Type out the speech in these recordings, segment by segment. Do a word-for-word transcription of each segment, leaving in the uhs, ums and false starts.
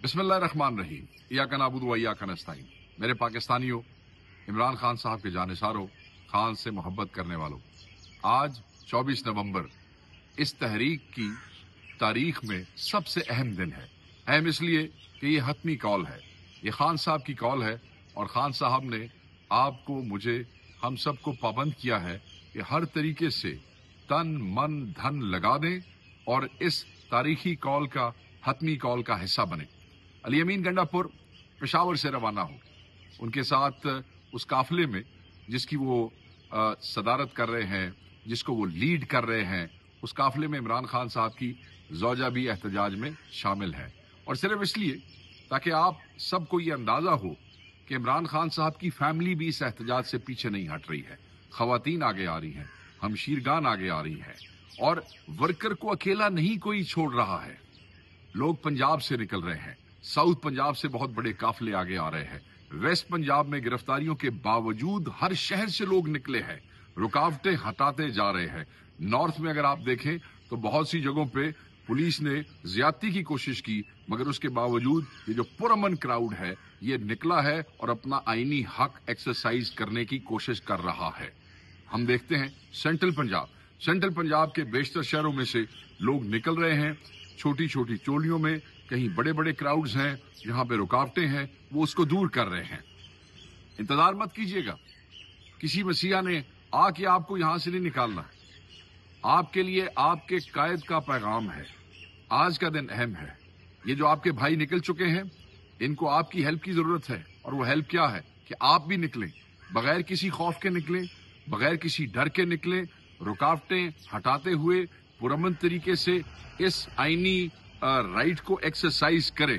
बिस्मिल्लाहिर्रहमानिर्रहीम इय्याका नअबुदु व इय्याका नस्तईन। मेरे पाकिस्तानियों, इमरान खान साहब के जानिसारों, खान से मोहब्बत करने वालों, आज चौबीस नवंबर इस तहरीक की तारीख में सबसे अहम दिन है। अहम इसलिए कि ये हतमी कॉल है, ये खान साहब की कॉल है और खान साहब ने आपको, मुझे, हम सबको पाबंद किया है कि हर तरीके से तन मन धन लगा दें और इस तारीखी कॉल का, हतमी कॉल का हिस्सा बने। अली अमीन गंडापुर पेशावर से रवाना हो, उनके साथ उस काफिले में जिसकी वो आ, सदारत कर रहे हैं, जिसको वो लीड कर रहे हैं, उस काफिले में इमरान खान साहब की ज़ौजा भी एहतजाज में शामिल है। और सिर्फ इसलिए ताकि आप सबको ये अंदाजा हो कि इमरान खान साहब की फैमिली भी इस एहतजाज से पीछे नहीं हट रही है। खवातीन आगे आ रही हैं, हमशीरगान आगे आ रही हैं और वर्कर को अकेला नहीं कोई छोड़ रहा है। लोग पंजाब से निकल रहे हैं, साउथ पंजाब से बहुत बड़े काफिले आगे आ रहे हैं, वेस्ट पंजाब में गिरफ्तारियों के बावजूद हर शहर से लोग निकले हैं, रुकावटें हटाते जा रहे हैं। नॉर्थ में अगर आप देखें तो बहुत सी जगहों पे पुलिस ने ज्यादती की कोशिश की, मगर उसके बावजूद ये जो पुरअमन क्राउड है ये निकला है और अपना आईनी हक एक्सरसाइज करने की कोशिश कर रहा है। हम देखते हैं सेंट्रल पंजाब सेंट्रल पंजाब के बेशतर शहरों में से लोग निकल रहे हैं, छोटी छोटी चोलियों में, कहीं बड़े बड़े क्राउड्स हैं जहां पे रुकावटें हैं, वो उसको दूर कर रहे हैं। इंतजार मत कीजिएगा, किसी मसीहा ने आके आपको यहां से नहीं निकालना। आपके लिए आपके कायद का पैगाम है। आज का दिन अहम है। ये जो आपके भाई निकल चुके हैं, इनको आपकी हेल्प की जरूरत है और वो हेल्प क्या है कि आप भी निकलें, बगैर किसी खौफ के निकलें, बगैर किसी डर के निकलें, रुकावटें हटाते हुए पुरअमन तरीके से इस आईनी राइट को एक्सरसाइज करें।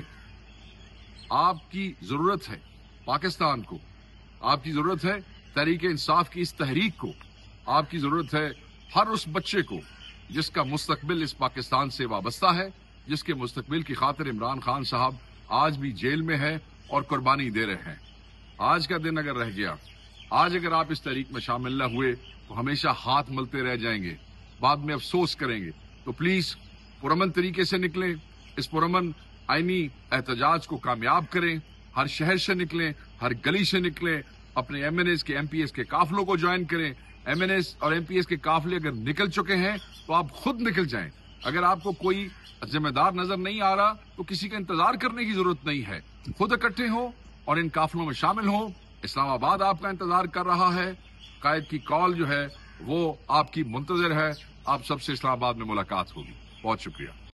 आपकी जरूरत है पाकिस्तान को, आपकी जरूरत है तहरीक-ए-इंसाफ की इस तहरीक को, आपकी जरूरत है हर उस बच्चे को जिसका मुस्तकबिल इस पाकिस्तान से वाबस्ता है, जिसके मुस्तकबिल की खातिर इमरान खान साहब आज भी जेल में है और कुर्बानी दे रहे हैं। आज का दिन अगर रह गया, आज अगर आप इस तहरीक में शामिल न हुए तो हमेशा हाथ मलते रह जाएंगे, बाद में अफसोस करेंगे। तो प्लीज पुरअमन तरीके से निकलें, इस पुरअमन आईनी एहतजाज को कामयाब करें, हर शहर से निकलें, हर गली से निकलें, अपने एम एन एस के, एम पी एस के काफिलों को ज्वाइन करें। एम एन एस और एम पी एस के काफिले अगर निकल चुके हैं तो आप खुद निकल जाएं। अगर आपको कोई जिम्मेदार नजर नहीं आ रहा तो किसी का इंतजार करने की जरूरत नहीं है, खुद इकट्ठे हो और इन काफिलों में शामिल हो। इस्लामाबाद आपका इंतजार कर रहा है, कायद की कॉल जो है वो आपकी मुंतजर है। आप सबसे इस्लामाबाद में मुलाकात होगी। बहुत शुक्रिया।